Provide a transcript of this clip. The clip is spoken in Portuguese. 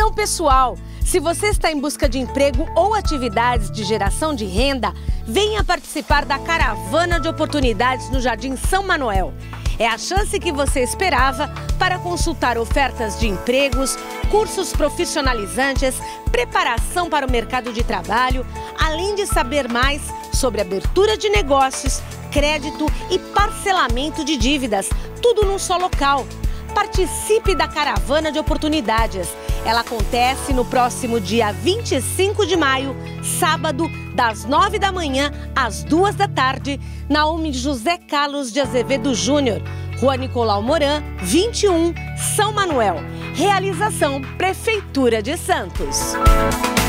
Atenção, pessoal! Se você está em busca de emprego ou atividades de geração de renda, venha participar da Caravana de Oportunidades no Jardim São Manuel. É a chance que você esperava para consultar ofertas de empregos, cursos profissionalizantes, preparação para o mercado de trabalho, além de saber mais sobre abertura de negócios, crédito e parcelamento de dívidas, tudo num só local. Participe da Caravana de Oportunidades. Ela acontece no próximo dia 25 de maio, sábado, das 9 da manhã às 2 da tarde, na UME José Carlos de Azevedo Júnior, Rua Nicolau Moran, 21, São Manuel. Realização Prefeitura de Santos.